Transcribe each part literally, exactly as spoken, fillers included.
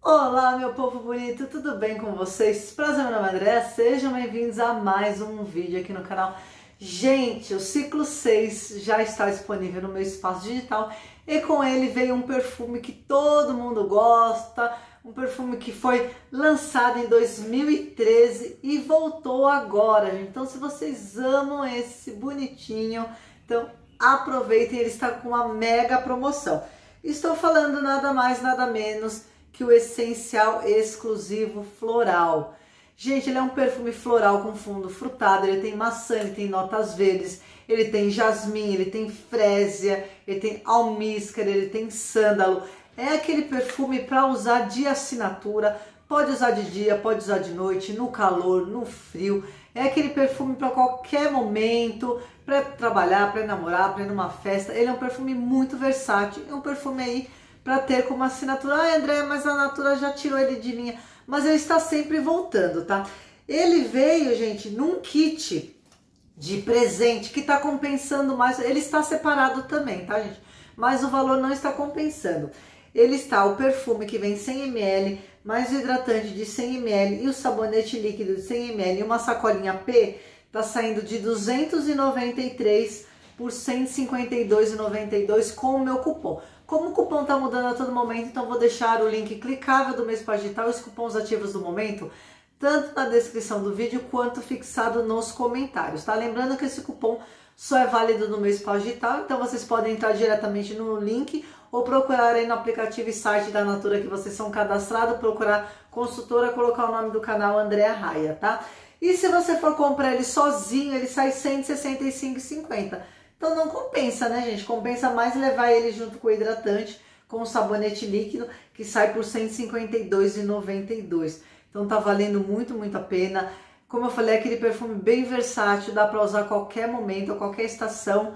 Olá, meu povo bonito, tudo bem com vocês? Prazer, meu nome é Andréa, sejam bem-vindos a mais um vídeo aqui no canal. Gente, o ciclo seis já está disponível no meu espaço digital e com ele veio um perfume que todo mundo gosta, um perfume que foi lançado em dois mil e treze e voltou agora, gente. Então, se vocês amam esse bonitinho, então aproveitem, ele está com uma mega promoção. Estou falando nada mais, nada menos que o Essencial Exclusivo Floral. Gente, ele é um perfume floral com fundo frutado, ele tem maçã, ele tem notas verdes, ele tem jasmim, ele tem frésia, ele tem almíscar, ele tem sândalo. É aquele perfume para usar de assinatura, pode usar de dia, pode usar de noite, no calor, no frio. É aquele perfume para qualquer momento, para trabalhar, para namorar, para ir numa festa. Ele é um perfume muito versátil, é um perfume aí para ter como assinatura. Ah, André, mas a Natura já tirou ele de linha. Mas ele está sempre voltando, tá? Ele veio, gente, num kit de presente que está compensando mais. Ele está separado também, tá, gente? Mas o valor não está compensando. Ele está o perfume que vem cem mililitros, mais o hidratante de cem mililitros e o sabonete líquido de cem mililitros e uma sacolinha P, tá saindo de duzentos e noventa e três reais por cento e cinquenta e dois reais e noventa e dois centavos com o meu cupom. Como o cupom tá mudando a todo momento, então vou deixar o link clicável do mês digital e os cupons ativos do momento, tanto na descrição do vídeo quanto fixado nos comentários, tá? Lembrando que esse cupom só é válido no mês digital, então vocês podem entrar diretamente no link ou procurar aí no aplicativo e site da Natura que vocês são cadastrados, procurar consultora, colocar o nome do canal Andréa Raia, tá? E se você for comprar ele sozinho, ele sai cento e sessenta e cinco reais e cinquenta centavos. Então não compensa, né, gente? Compensa mais levar ele junto com o hidratante, com o sabonete líquido, que sai por cento e cinquenta e dois reais e noventa e dois centavos. Então tá valendo muito, muito a pena. Como eu falei, é aquele perfume bem versátil, dá para usar a qualquer momento, a qualquer estação,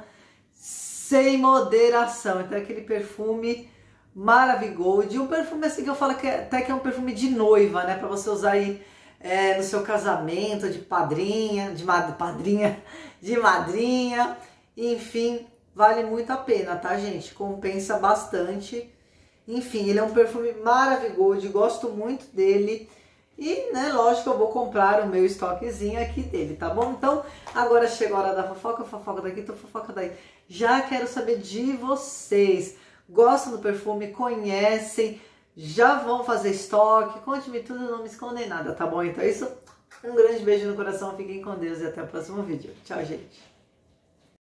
sem moderação. Então é aquele perfume maravilhoso. Um perfume assim que eu falo que é, até que é um perfume de noiva, né? Para você usar aí é, no seu casamento, de padrinha, de mad padrinha, de madrinha. Enfim, vale muito a pena, tá, gente? Compensa bastante. Enfim, ele é um perfume maravilhoso, gosto muito dele. E, né, lógico, eu vou comprar o meu estoquezinho aqui dele, tá bom? Então, agora chegou a hora da fofoca, fofoca daqui, tô fofoca daí. Já quero saber de vocês. Gostam do perfume? Conhecem? Já vão fazer estoque? Conte-me tudo, não me escondem nada, tá bom? Então é isso. Um grande beijo no coração, fiquem com Deus e até o próximo vídeo. Tchau, gente.